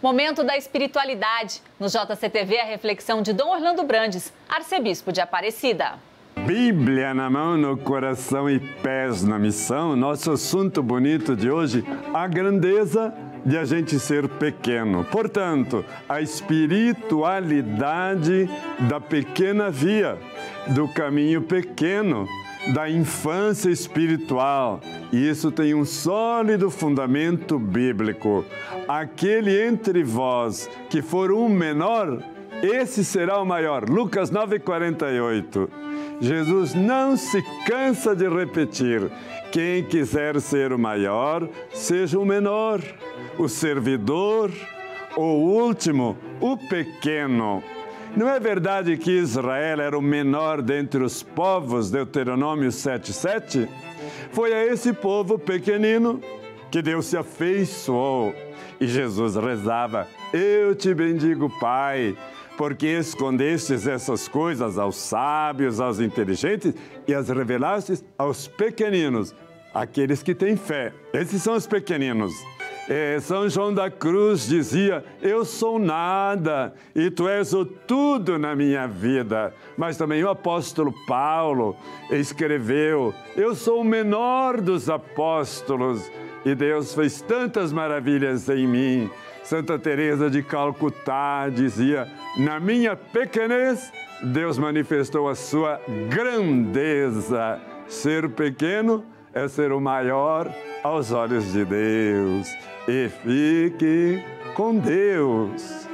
Momento da espiritualidade. No JCTV, a reflexão de Dom Orlando Brandes, arcebispo de Aparecida. Bíblia na mão, no coração e pés na missão. Nosso assunto bonito de hoje, a grandeza de a gente ser pequeno. Portanto, a espiritualidade da pequena via, do caminho pequeno, da infância espiritual. E isso tem um sólido fundamento bíblico. Aquele entre vós que for um menor, esse será o maior. Lucas 9,48. Jesus não se cansa de repetir: quem quiser ser o maior, seja o menor, o servidor, o último, o pequeno. Não é verdade que Israel era o menor dentre os povos, Deuteronômio 7,7? Foi a esse povo pequenino que Deus se afeiçoou. E Jesus rezava: eu te bendigo, Pai, porque escondestes essas coisas aos sábios, aos inteligentes e as revelastes aos pequeninos, aqueles que têm fé. Esses são os pequeninos. São João da Cruz dizia: eu sou nada e tu és o tudo na minha vida. Mas também o apóstolo Paulo escreveu: eu sou o menor dos apóstolos e Deus fez tantas maravilhas em mim. Santa Teresa de Calcutá dizia: na minha pequenez, Deus manifestou a sua grandeza. Ser pequeno é ser o maior aos olhos de Deus. E fique com Deus.